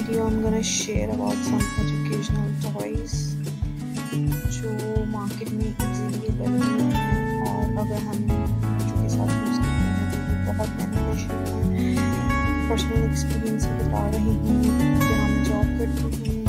video I'm gonna share about some educational toys जो market में easily available हैं और अगर हम बच्चों के साथ यूज़ करते हैं तो ये बहुत बेनिफिशियल है। पर्सनल एक्सपीरियंस से बता रही हूँ, जहाँ मैं जॉब करती हूँ